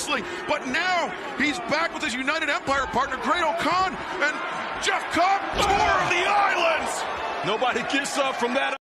wrestling, but now he's back with his United Empire partner, Great O'Khan, and Jeff Cobb, tour of the islands! Nobody gets up from that.